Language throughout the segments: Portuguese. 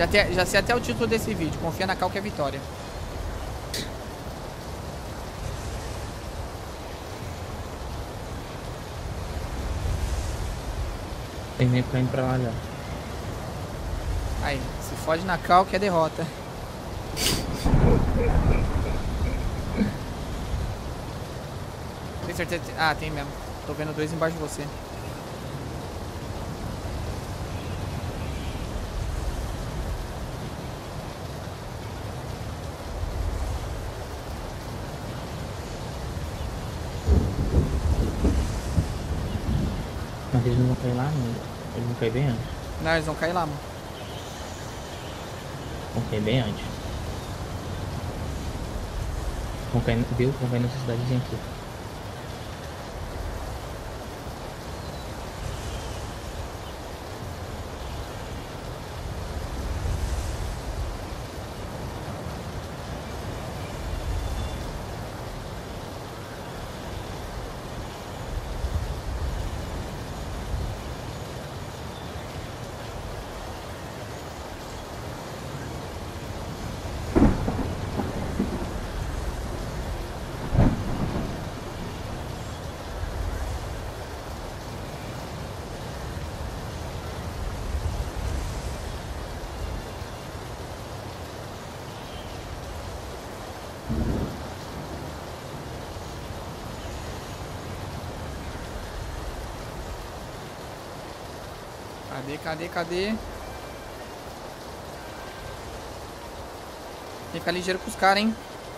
Já sei até o título desse vídeo. Confia na Cal que é vitória. Tem nem pra ir pra lá já. Aí, se fode na Cal que é derrota. Tem certeza? Ah, tem mesmo. Tô vendo dois embaixo de você. Mas eles não vão cair lá, não. Eles vão cair bem antes. Não, eles vão cair lá, mano. Vão cair bem antes. Vão cair, viu? Vão cair nessa cidadezinha aqui. Cadê? Tem que ficar ligeiro com os caras, hein?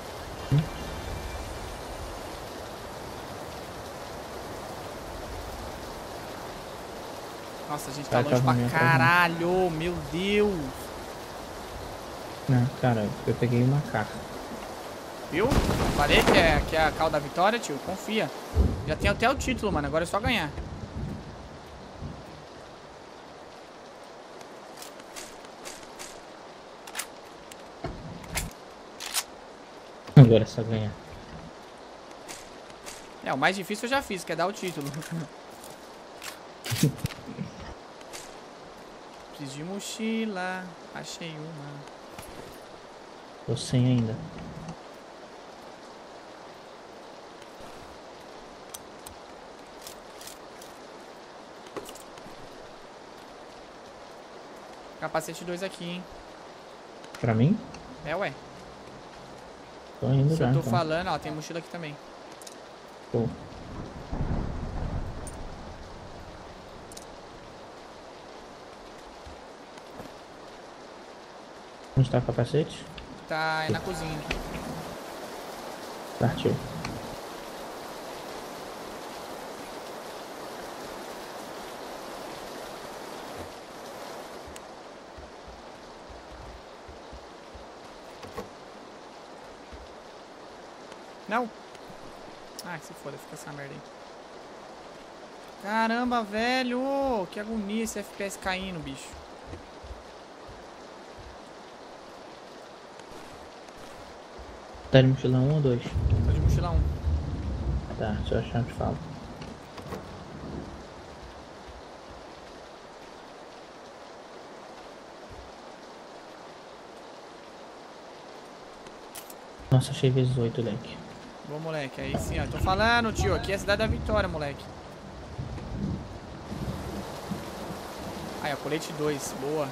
Nossa, a gente tá longe pra caralho, meu Deus. Não, cara, eu peguei uma caca. Viu? Falei que é a Cal da vitória, tio. Confia. Já tem até o título, mano. Agora é só ganhar. Agora é só ganhar. É, o mais difícil eu já fiz, que é dar o título. Preciso de mochila. Achei uma. Tô sem ainda. Capacete 2 aqui, hein? Pra mim? É, ué. Tô indo Se já, eu tô então. falando, ó, tem mochila aqui também. Pô. Onde tá o capacete? Tá na cozinha. Partiu. Não. Ah, que se foda, fica essa merda aí. Caramba, velho. Que agonia esse FPS caindo, bicho. Tá de mochila 1 ou 2? Tô de mochila 1. Tá, se eu achar, eu te falo. Nossa, achei vezes 8, leque. Boa, moleque. Aí sim, ó. Tô falando, tio. Aqui é a cidade da vitória, moleque. Aí, ó. Colete 2. Boa.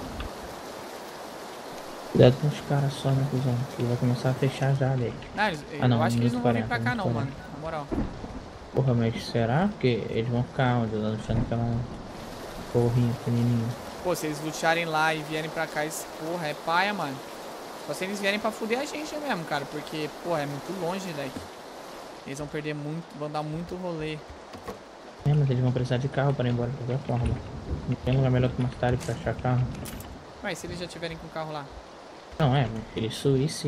Cuidado com os caras só, né, cuzão? Que vai começar a fechar já, leque. Não, eu acho que eles não vão vir pra cá, não, mano. Na moral. Porra, mas será? Porque eles vão ficar onde? Lá deixando aquela porrinha pequenininha. Pô, se eles lutarem lá e vierem pra cá, isso, porra, é paia, mano. Só se eles vierem pra fuder a gente mesmo, cara. Porque, porra, é muito longe, leque. Eles vão perder muito, vão dar muito rolê. É, mas eles vão precisar de carro para ir embora de qualquer forma. Não tem lugar melhor que uma cidade pra achar carro. Mas se eles já tiverem com o carro lá? Não, é, meu filho, Suíça.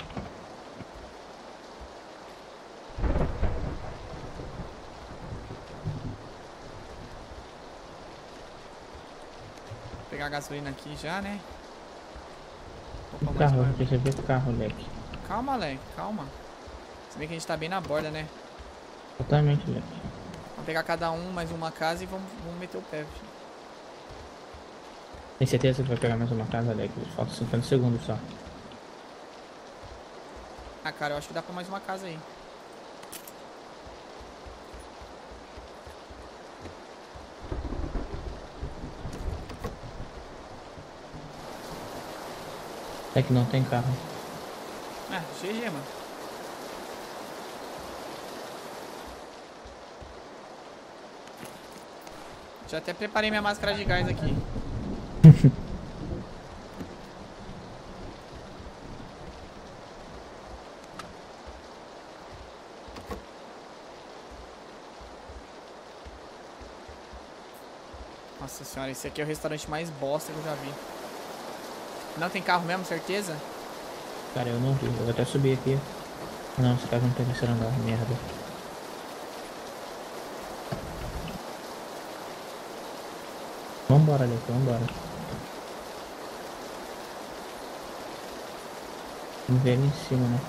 Vou pegar a gasolina aqui já, né? O carro, eu queria ver o carro, leque. Calma, leque, calma. Se bem que a gente tá bem na borda, né? Totalmente, leque. Vamos pegar cada um mais uma casa e vamos meter o pé, filho. Tem certeza que vai pegar mais uma casa, Alex? Falta 50 segundos só. Ah, cara, eu acho que dá pra mais uma casa aí. É que não tem carro. Ah, GG, mano. Já até preparei minha máscara de gás aqui. Nossa senhora, esse aqui é o restaurante mais bosta que eu já vi. Não tem carro mesmo, certeza? Cara, eu não vi. Eu vou até subir aqui. Não, esse carro não tem terceiro andar. Merda. Vambora, Alex. Vambora. Vamos ver ali em cima, né?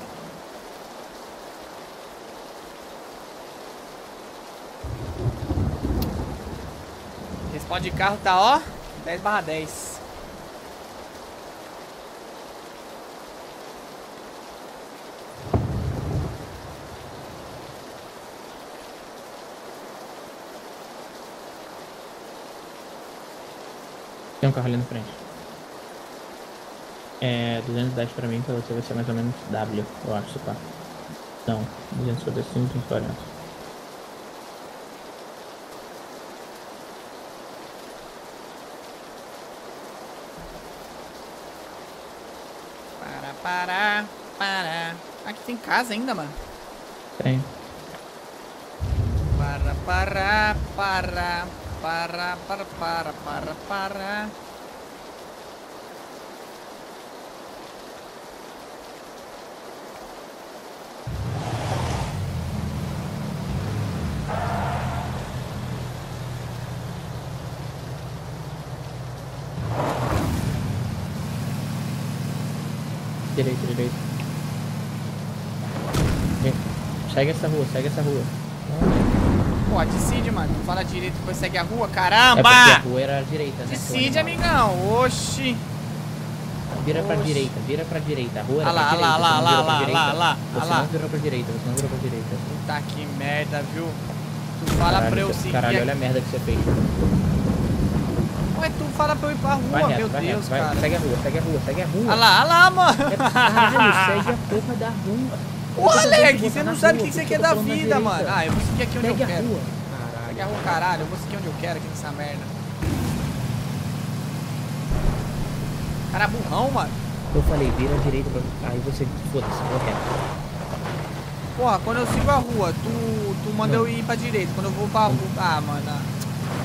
Respawn de carro tá, ó, 10/10. Tem um carro ali na frente. É 210 pra mim, pra você vai ser mais ou menos W, eu acho, tá? Não, 255, 240. Para. Aqui tem casa ainda, mano. Tem. Para. Direito. Segue essa rua. Pô, decide, mano. Tu fala direito e depois segue a rua. É Caramba! porque a rua era a direita, né? Decide, amigão. Oxi. Vira pra Oxi. direita. A rua era Ah lá, pra direita. lá. Você não virou pra direita. Puta que merda, viu? Tu fala pra eu seguir. Caralho, olha a merda que você fez. Ué, tu fala pra eu ir pra rua, Vai reto, meu Deus, vai, cara. segue a rua. Ah lá, mano. Caralho, segue a porra da rua. Ô, Alex, botar você na não sabe o rua, que você porque quer eu tô da falando na vida, direita. mano. Ah, eu vou seguir aqui onde Segue eu a quero. rua. Segue a rua, caralho. Eu vou seguir onde eu quero aqui nessa merda. Cara burrão, mano. Eu falei, vira à direita pra... Aí você, foda-se, correto. Porra, quando eu sigo a rua, tu manda eu ir pra direita. Quando eu vou pra rua... Ah, mano.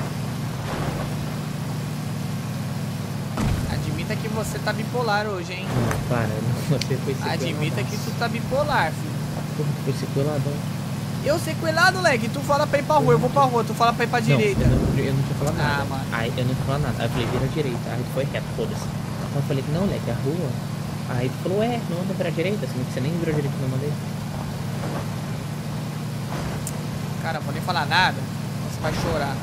Admita que você tá bipolar hoje, hein? Para, você foi sequelado. Admita que tu tá bipolar, filho. Porra, foi sequeladão. Eu sequelado, leg. Tu fala pra ir pra rua, eu vou pra rua. Tu fala pra ir pra direita. Eu não tinha falado nada. Ah, mano. Aí eu não tinha falado nada. Aí eu falei, vira à direita. Aí tu foi reto, foda-se. Então eu falei, não, leg, a rua. Aí tu falou, não anda pra direita. Sendo que você nem virou à direita quando eu mandei. Cara, não vou nem falar nada. Você vai chorar.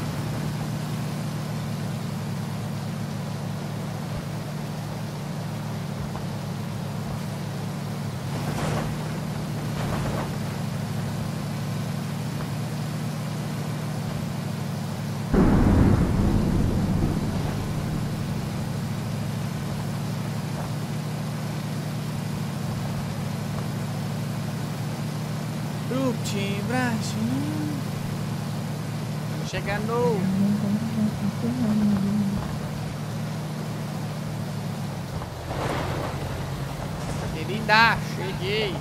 Frutti Brasil. Estamos chegando. Querida, cheguei.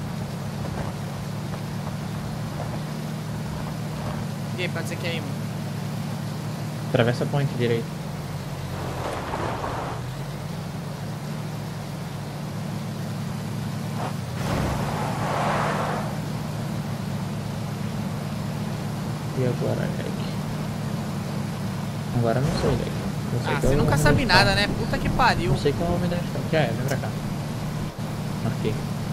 E aí, pra onde você quer ir, mano? Atravessa a ponte direita. E agora, Leg? Agora não sei, Leg. Ah, você nunca sabe nada, né? Puta que pariu. Não sei qual é o homem da estrada. Já é, vem pra cá. Marquei.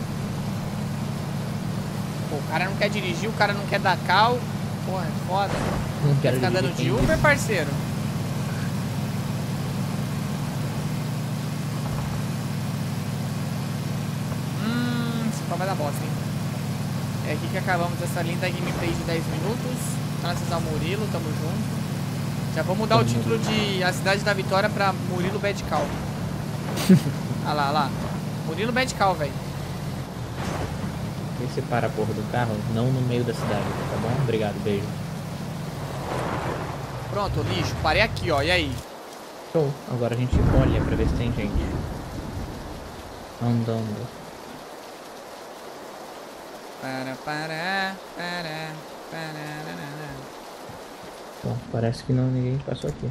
Pô, o cara não quer dirigir, o cara não quer dar cal. Porra, é foda. Não Quer quero ficar dando de dirigir. Uber, parceiro? só vai dar bosta, hein? É aqui que acabamos essa linda gameplay de 10 minutos. Graças ao Murilo, tamo junto. Já vou mudar o título de A Cidade da Vitória pra Murilo Badcal. Ah lá, lá. Murilo Badcal, velho. Vê se para a porra do carro, não no meio da cidade, tá bom? Obrigado, beijo. Pronto, lixo. Parei aqui, ó. E aí? Show. Agora a gente olha pra ver se tem gente. Andando. Para. Bom, parece que não ninguém passou aqui.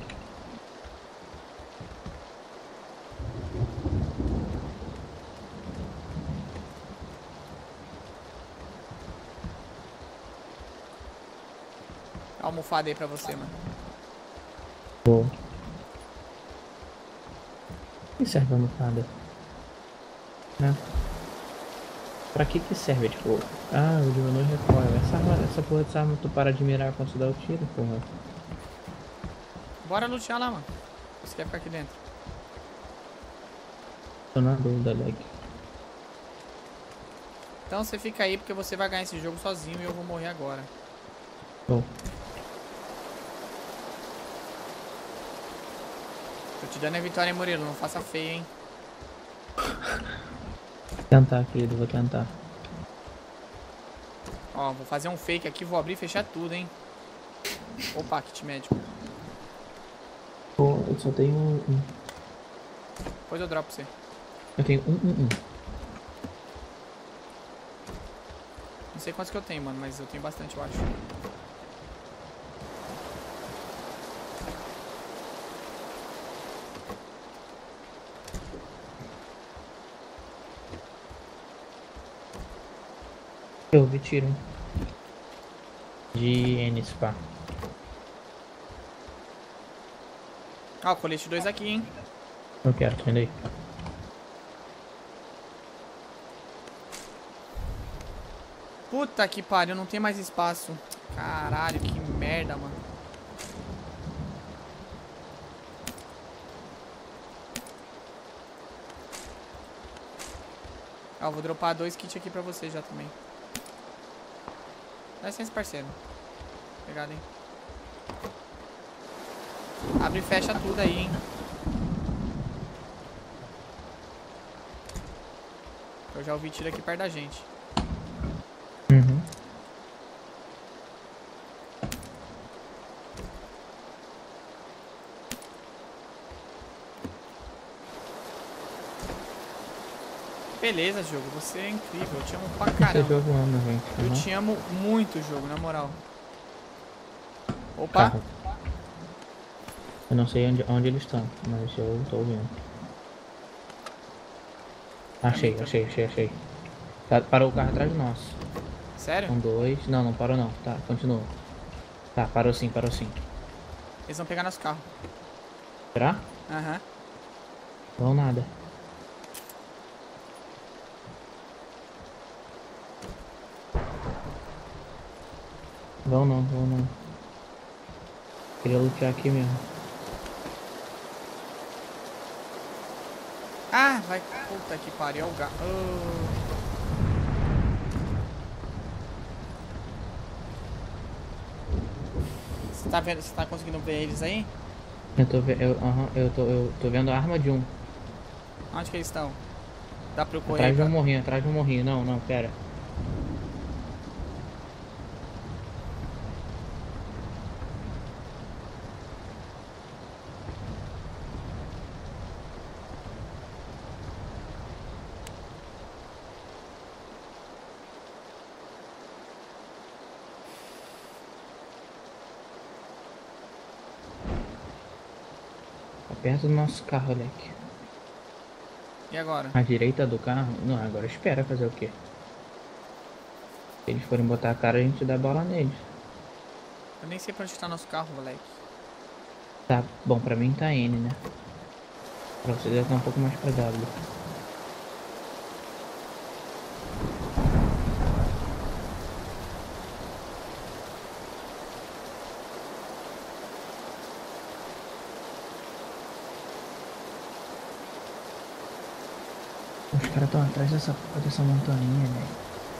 Almofada aí pra você, mano. Boa. Que serve a almofada? Né? Pra que serve? Tipo, o diminuir recoil. Essa porra dessa arma tu para de mirar quando tu dá o tiro, porra. Bora lutear lá, mano. Você quer ficar aqui dentro? Tô na dúvida, leg. Então você fica aí porque você vai ganhar esse jogo sozinho e eu vou morrer agora. Show. Tô te dando a vitória, hein, Murilo? Não faça feio, hein? Vou tentar, querido, vou tentar. Ó, vou fazer um fake aqui, vou abrir e fechar tudo, hein? Opa, kit médico. Pô, eu só tenho um. Depois eu dropo pra você. Eu tenho um. Não sei quantos que eu tenho, mano, mas eu tenho bastante, eu acho. Eu vi tiro. De N-Spa. Ó, colete 2 aqui, hein? Eu quero, tá indo aí. Puta que pariu, não tem mais espaço. Caralho, que merda, mano. Ó, vou dropar 2 kits aqui pra você já também. Dá licença, parceiro. Obrigado, hein. Abre e fecha tudo aí, hein. Eu já ouvi tiro aqui perto da gente. Uhum. Beleza, jogo. Você é incrível. Eu te amo pra Você caramba. jogando, gente. Eu Uhum. te amo muito, jogo, na moral. Opa. Carro. Eu não sei onde eles estão, mas eu tô ouvindo. Achei. Tá, parou o carro atrás de nós. Sério? Um, dois. Não parou não. Tá, continua. Tá, parou sim. Eles vão pegar nosso carro. Será? Aham. Não nada. Vão não. Queria lutear aqui mesmo. Ah, vai. Puta que pariu. É o gato. Você tá vendo? Você tá conseguindo ver eles aí? Eu tô vendo a arma de um. Onde que eles estão? Dá pra eu correr? Atrás de um morrinho. Não, pera. Tá perto do nosso carro, Alec. E agora? À direita do carro? Não, agora espera fazer o quê? Se eles forem botar a cara, a gente dá bola neles. Eu nem sei pra onde tá nosso carro, moleque. Tá, bom, pra mim tá N, né? Pra você deve estar um pouco mais pra W. Os caras estão atrás dessa montaninha, velho.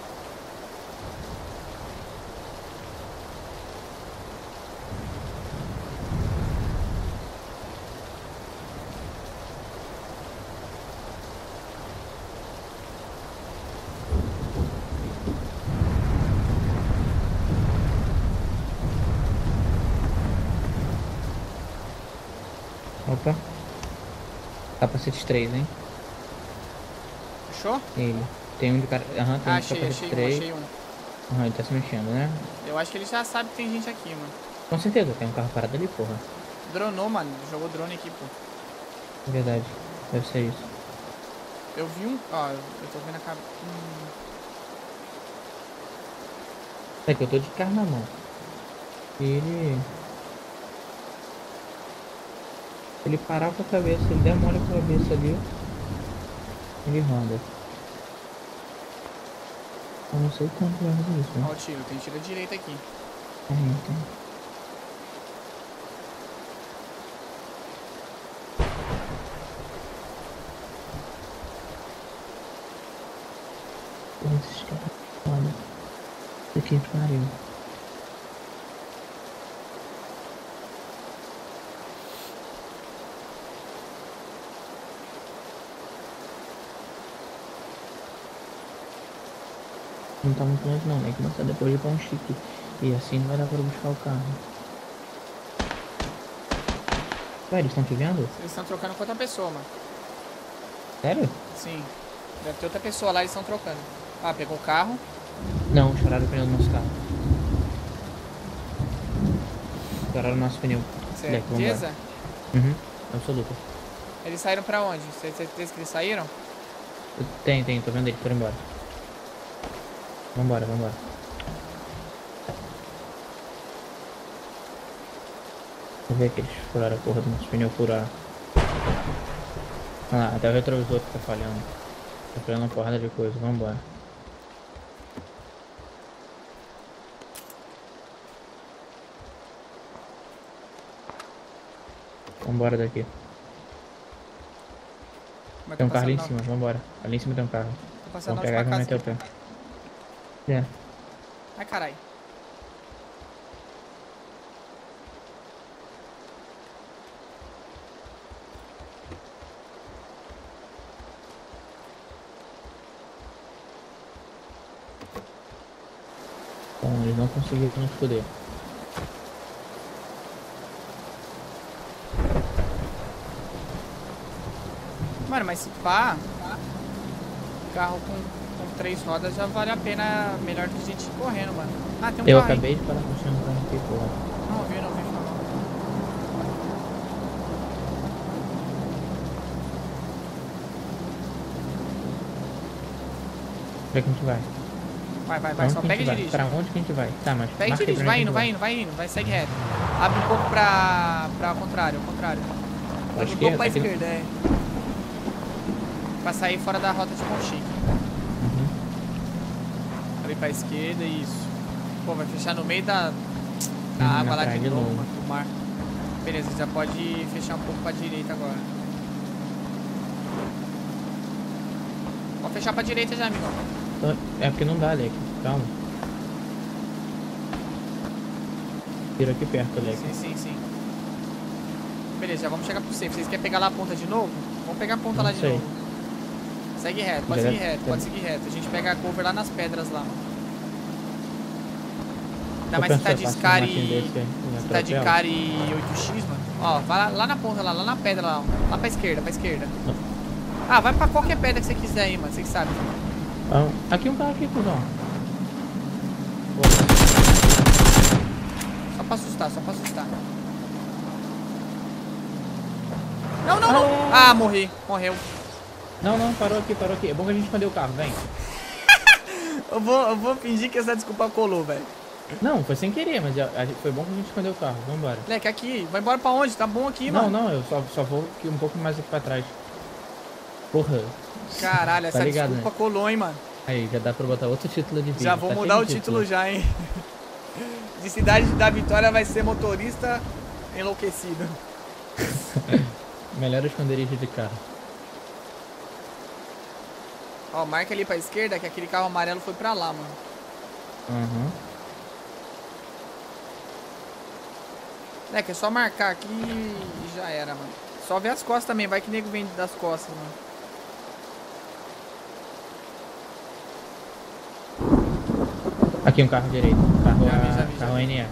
Opa. Capacete 3, hein? Achou? Ele. Tem um de cara. Aham, tem um de capacete 3. Achei um. Aham, ele tá se mexendo, né? Eu acho que ele já sabe que tem gente aqui, mano. Com certeza, tem um carro parado ali, porra. Dronou, mano. Jogou drone aqui, pô. Verdade. Deve ser isso. Eu vi um... Ó, eu tô vendo a cabeça... É que eu tô de carro na mão. Ele... Se ele parar com a cabeça, ele der mole com a cabeça ali, ele ronda. Eu não sei quanto vai fazer isso, né? Ó o tiro, tem tiro à direita aqui. Então. Esses caras, olha. Isso aqui é pariu. Não tá muito longe não, né? Que começar depois de ir pra um chique. E assim não vai dar pra buscar o carro. Ué, eles estão te vendo? Eles estão trocando com outra pessoa, mano. Sério? Sim. Deve ter outra pessoa lá e eles estão trocando. Ah, pegou o carro. Não, estouraram o pneu do nosso carro. Estouraram o nosso pneu. Certeza? Uhum, absoluta. Eles saíram pra onde? Você tem certeza que eles saíram? Tem, tô vendo eles, foram embora. Vambora. Vou ver que eles furaram a porra do nosso pneu, furaram. Olha lá, até o retrovisor que tá falhando. Tá falhando uma porrada de coisa, vambora. Vambora daqui. Tem um carro ali em cima, vambora. Ali em cima tem um carro. Vamos pegar e vamos meter o pé. É. Ai, carai. Bom, eles não conseguiram nos foder. Mano, mas se pá, carro com 3 rodas já vale a pena, melhor que a gente ir correndo, mano. Ah, tem um Eu carro acabei aí. de parar com o carro aqui, porra. Não vi, não vi. Pra que a gente vai? Vai, só pega e dirige. Pra onde que a gente vai? Tá, mas Pega e dirige, vai indo, vai, segue reto. Abre um pouco pra contrário, ao contrário. Abre um pouco pra esquerda, é. Pra sair fora da rota de Monchique. Uhum. Abre pra esquerda, isso. Pô, vai fechar no meio da água lá de novo, mano, do mar. Beleza, já pode fechar um pouco pra direita agora. Pode fechar pra direita já, amigão. É porque não dá, Alec. Calma. Tira aqui perto, Alec. Sim. Beleza, já vamos chegar pro safe. Vocês querem pegar lá a ponta de novo? Vamos pegar a ponta lá de novo. Segue reto, pode seguir reto. A gente pega a cover lá nas pedras lá, mano. Ainda mais se tá de Scar e... Se tá de Car e 8x, mano. Ó, vai lá na ponta lá na pedra lá, ó. Lá pra esquerda. Ah, vai pra qualquer pedra que você quiser aí, mano. Você que sabe. Aqui um carro aqui, cuzão. Só pra assustar. Não. Ah, morreu. Não, parou aqui. É bom que a gente escondeu o carro, vem. eu vou fingir que essa desculpa colou, velho. Não, foi sem querer, mas foi bom que a gente escondeu o carro, vambora. Moleque, aqui, vai embora pra onde? Tá bom aqui, mano. Não, eu só vou aqui um pouco mais aqui pra trás. Porra. Caralho, essa ligado, desculpa né? colou, hein, mano. Aí, já dá pra botar outro título de vídeo. Já vou mudar o título já, hein. De Cidade da Vitória vai ser motorista enlouquecido. Melhor esconderijo de carro. Ó, marca ali pra esquerda que aquele carro amarelo foi pra lá, mano. Uhum. É, que é só marcar aqui e já era, mano. Só ver as costas também, vai que nego vem das costas, mano. Aqui um carro direito. Carro, Já vi. carro NA.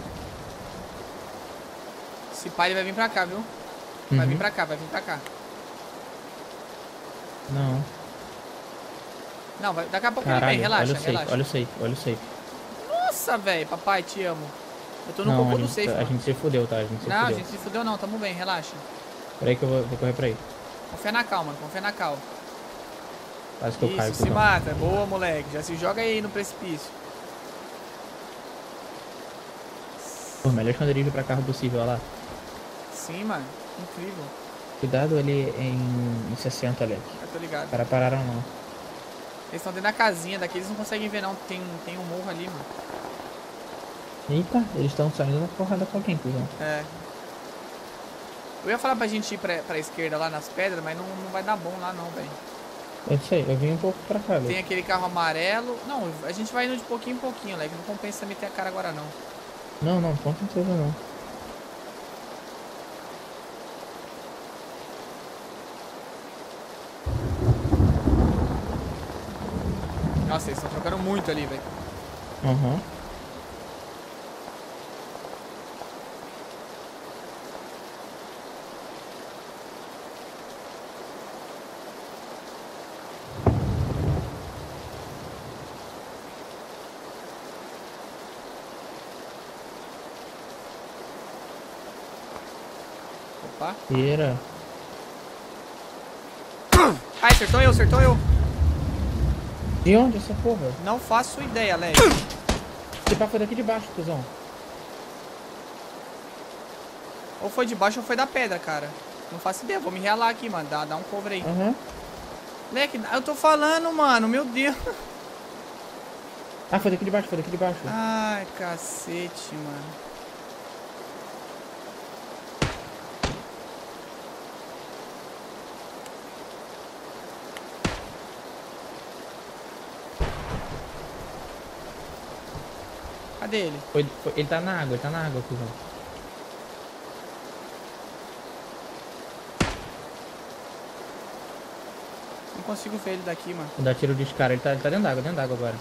Esse pai vai vir pra cá, viu? Vai vir pra cá, vai vir pra cá. Não. Não, vai, daqui a pouco Caralho, ele vem, relaxa, olha o safe, relaxa. olha o safe, olha o safe. Nossa, velho, papai, te amo. Eu tô no Não, cocô a do gente, safe, a mano. gente se fudeu, tá? A gente se Não, a fudeu. gente se fudeu não, tamo bem, relaxa. Peraí que eu vou correr pra aí. Confia na calma, confia na calma. Quase que eu caio, Isso, se cuzão. mata. Boa, moleque. Já se joga aí no precipício. Pô, melhor esconderijo pra carro possível, olha lá. Sim, mano. Incrível. Cuidado ali em 60, Alex. Eu tô ligado. Os caras pararam não. Eles estão dentro da casinha, daqui eles não conseguem ver não. Tem um morro ali, mano. Eita, eles estão saindo na porrada com alguém, cuzão. É. Eu ia falar pra gente ir pra esquerda lá nas pedras, mas não vai dar bom lá não, velho. Eu sei, eu vim um pouco pra cá, Tem Alex. aquele carro amarelo. Não, a gente vai indo de pouquinho em pouquinho, Leque. Não compensa meter a cara agora não. Não, com certeza não. Nossa, eles estão trocando muito ali, velho. Aham. Opa. Pera. Ai, acertou eu, acertou eu. De onde essa porra? Não faço ideia, Leque. Esse pá foi daqui de baixo, cuzão. Ou foi de baixo ou foi da pedra, cara. Não faço ideia, vou me realar aqui, mano. Dá um cover aí. Aham. Leque, eu tô falando, mano. Meu Deus. Ah, foi daqui de baixo, foi daqui de baixo. Ai, cacete, mano. Cadê ele? Ele tá na água, cuzão. Não consigo ver ele daqui, mano. Vou dar tiro de cara, ele tá dentro d'água agora.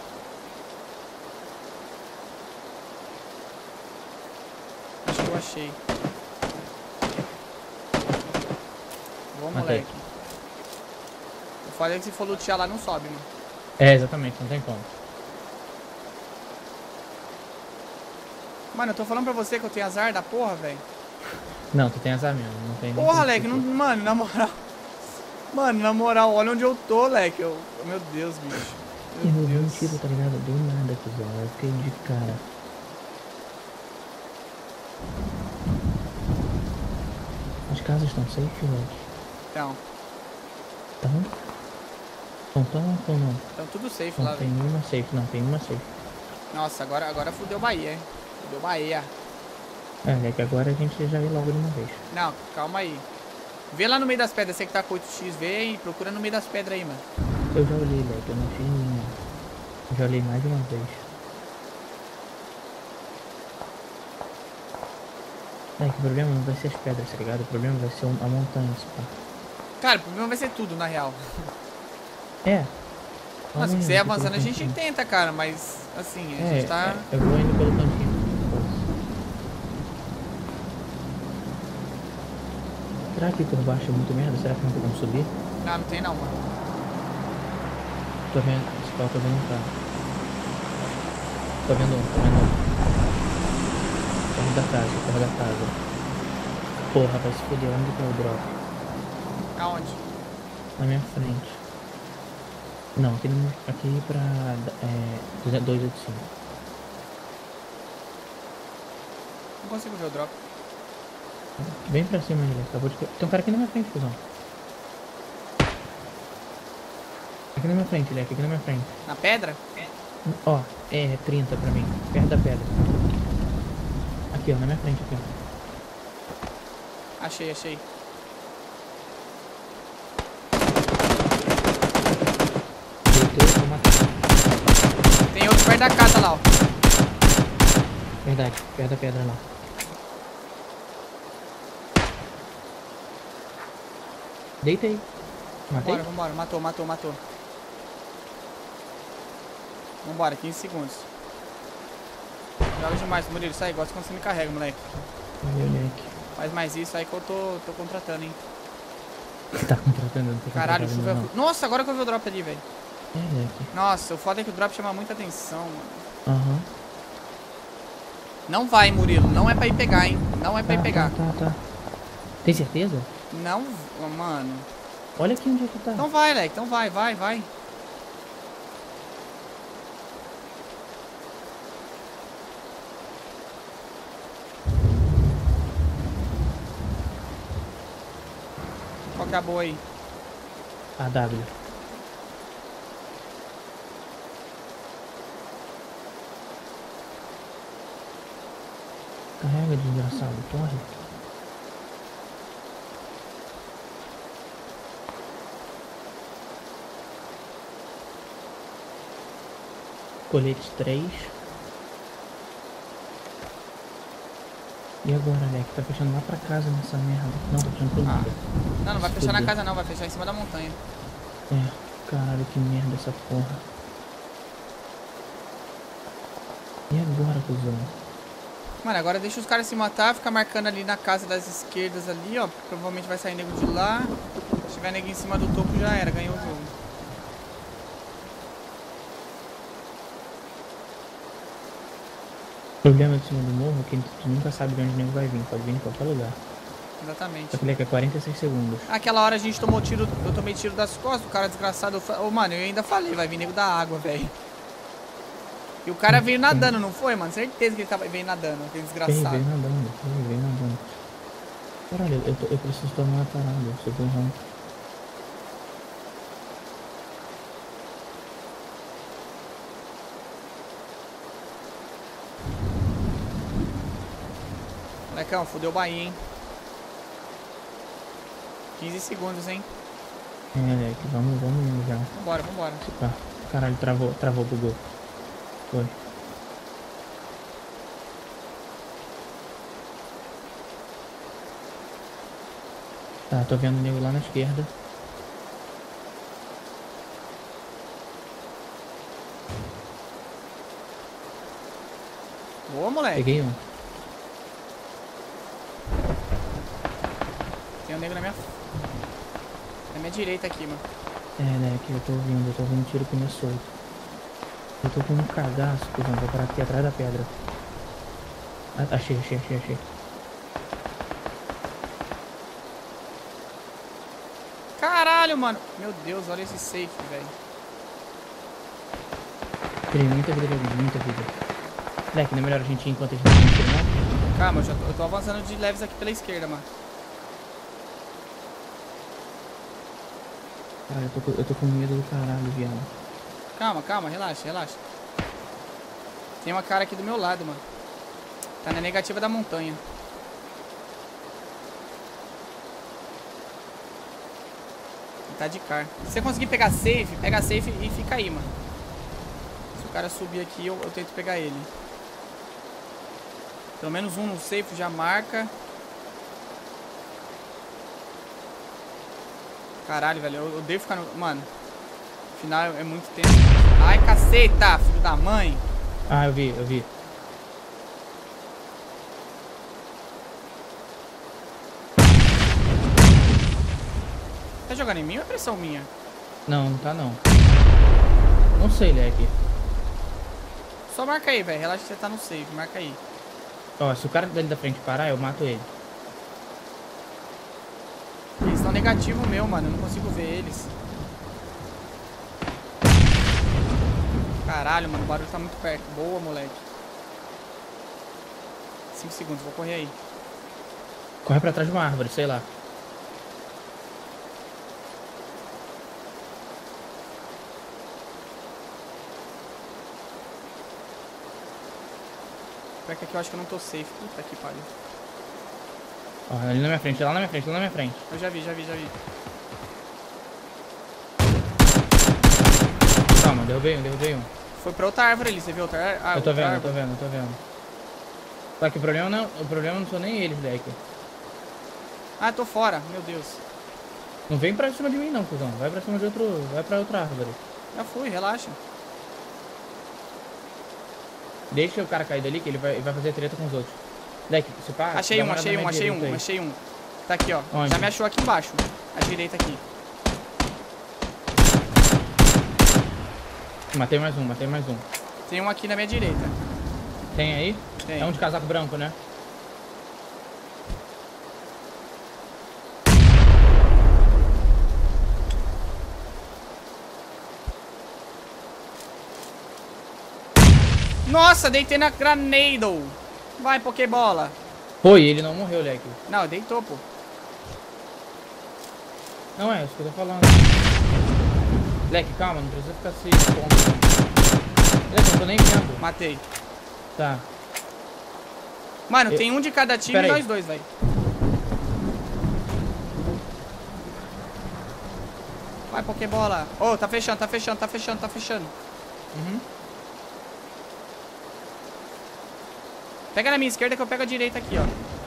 Acho que eu achei. Boa, Matei. moleque. Eu falei que se for lutear lá não sobe, mano. É, exatamente, não tem como. Mano, eu tô falando pra você que eu tenho azar da porra, velho. Não, tu tem azar mesmo, não tem nem Porra, como Leque, discutir. mano, na moral. Mano, na moral, olha onde eu tô, Leque. Meu Deus, bicho. Eu Meu vi um Deus. tiro, tá ligado? Do nada, cuzão. Eu fiquei de cara. As casas estão safe, velho? Então, Estão ou não? então tudo safe Não, lá, tem velho. uma safe, não, tem uma safe. Nossa, agora fudeu Bahia, hein. Fudeu Bahia. É que agora a gente já ir logo de uma vez. Não, calma aí. Vê lá no meio das pedras, você que tá com 8x, vê e procura no meio das pedras aí, mano. Eu já olhei, Leque, eu não fiz nenhuma. Eu já olhei mais de uma vez. É que o problema não vai ser as pedras, tá ligado? O problema vai ser a montanha, esse pá. Cara, o problema vai ser tudo, na real. É. Mas se Olha, quiser eu avançando, a pelo gente cantinho. tenta, cara, mas assim, a gente tá... Eu vou indo pelo cantinho. Será que por baixo é muito merda? Será que não tem como subir? Não tem não, mano. Tô vendo, esse pau tô vendo um carro. Tô vendo um. Corre da casa. Porra, vai se foder, onde que é o drop? Aonde? Na minha frente. Não, aqui pra 285. Não consigo ver o drop. Vem pra cima ele, acabou de... Tem um cara aqui na minha frente, cuzão. Aqui na minha frente, Leque, aqui na minha frente. Na pedra? Ó, 30 pra mim, perto da pedra. Aqui, ó, na minha frente, aqui, ó. Achei. perto da casa lá, ó. Verdade, perto da pedra lá. Deitei. Matei? Vambora. Matou. Vambora, 15 segundos. Joga demais, Murilo. Sai, gosta quando você me carrega, moleque. Valeu, moleque. Faz mais isso aí que eu tô contratando, hein. Você tá contratando? Não tô Caralho, contratando, chuva. Nossa, agora que eu vi o drop ali, velho. É, moleque. Nossa, o foda é que o drop chama muita atenção, mano. Aham. Não vai, Murilo. Não é pra ir pegar, hein. Não é pra ir pegar. Tá. Tem certeza? Não, mano. Olha aqui onde é que tá. Então vai, Leque. Então vai. Qual que é a boa aí? A W. Carrega, desgraçado. Corre. Colete 3. E agora, Leque? Tá fechando lá pra casa nessa merda. Não, tá fechando pro lado. Não vai fechar na casa não, vai fechar em cima da montanha. É, caralho, que merda essa porra. E agora, cuzão? Mano, agora deixa os caras se matar, fica marcando ali na casa das esquerdas ali, ó. Provavelmente vai sair nego de lá. Se tiver nego em cima do topo, já era, ganhou o jogo. O problema de cima do morro é que tu nunca sabe de onde o nego vai vir. Pode vir em qualquer lugar. Exatamente. Só que Leque é 46 segundos. Aquela hora a gente tomou tiro, eu tomei tiro das costas, o cara desgraçado. Ô, mano, eu ainda falei, vai vir nego da água, velho. E o cara veio nadando, não foi, mano? Certeza que ele veio nadando, aquele desgraçado. Veio nadando. Caralho, eu preciso tomar uma parada, eu sou burrão. Molecão, fudeu o Bahia, hein? 15 segundos, hein? É, Leque, vamos indo já. Vambora. Tá. Caralho, travou, bugou. Foi. Tá, tô vendo o nego lá na esquerda. Boa, moleque. Peguei um. Tem um nego na minha direita aqui, mano. É, Leque, eu tô ouvindo tiro pneu solto. Eu tô com um cagaço, cuzão, vou parar aqui atrás da pedra. Achei. Caralho, mano. Meu Deus, olha esse safe, velho. Tirei muita vida. Leque, não é melhor a gente ir enquanto a gente não tira, não? Calma, eu tô avançando de leves aqui pela esquerda, mano. Cara, eu tô com medo do caralho, viado. Calma, relaxa. Tem uma cara aqui do meu lado, mano. Tá na negativa da montanha. Tá de car. Se você conseguir pegar safe, pega safe e fica aí, mano. Se o cara subir aqui, eu tento pegar ele. Pelo menos um no safe já marca. Caralho, velho, eu devo ficar no... Mano, no final é muito tempo. Ai, caceta, filho da mãe. Ah, eu vi. Tá jogando em mim ou é pressão minha? Não tá não. Não sei, Leque. Só marca aí, velho. Relaxa que você tá no save, marca aí. Ó, se o cara dali da frente parar, eu mato ele. Eles estão negativo meu, mano. Eu não consigo ver eles. Caralho, mano. O barulho tá muito perto. Boa, moleque. 5 segundos. Vou correr aí. Corre pra trás de uma árvore, sei lá. Pior que aqui eu acho que eu não tô safe. Puta que pariu. Ó, ali na minha frente, lá na minha frente. Eu já vi. Calma, derrubei um. Foi pra outra árvore ali, você viu outra árvore? Eu tô vendo, eu tô vendo, eu tô vendo. Só que o problema não são nem eles, Deck. Ah, tô fora, meu Deus. Não vem pra cima de mim não, cuzão. Vai pra cima de outro. Vai pra outra árvore. Já fui, relaxa. Deixa o cara cair dali que ele vai fazer treta com os outros. Deck, se pá. Achei um. Tá aqui, ó. Onde? Já me achou aqui embaixo. À direita aqui. Matei mais um. Tem um aqui na minha direita. Tem aí? Tem. É um de casaco branco, né? Nossa, deitei na granado. Vai, Pokébola. Pô, e ele não morreu, Leque. Não, deitou, pô. Não é isso que eu tô falando. Leque, calma, não precisa ficar se expondo. Leque, não tô nem vendo. Matei. Tá. Mano, tem um de cada time e nós dois, velho. Vai, Pokébola. Ô, tá fechando. Uhum. Pega na minha esquerda que eu pego a direita aqui, ó.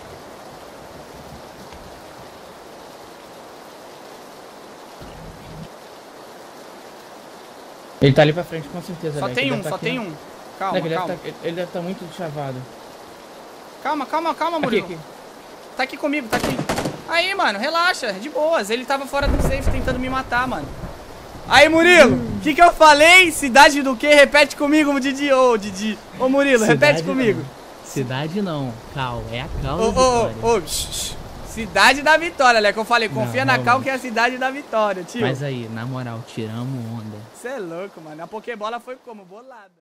Ele tá ali pra frente com certeza, Só Leque. tem Ele um, deve só tá tem aqui, um. né? Calma, Leque, calma. ele deve estar muito chavado. Calma, Murilo. Aqui. Tá aqui comigo, tá aqui. Aí, mano, relaxa, de boas. Ele tava fora do safe tentando me matar, mano. Aí, Murilo, o que eu falei? Cidade do quê? Repete comigo, Didi. Ô, Didi. Ô, Murilo, repete comigo. Não. Cidade não, Cal. É a Cal da Vitória. Cidade da Vitória, né? Que eu falei, confia Não, na Cal que é a cidade da Vitória, tio. Mas aí, na moral, tiramos onda. Você é louco, mano. A Pokébola foi como? Bolada.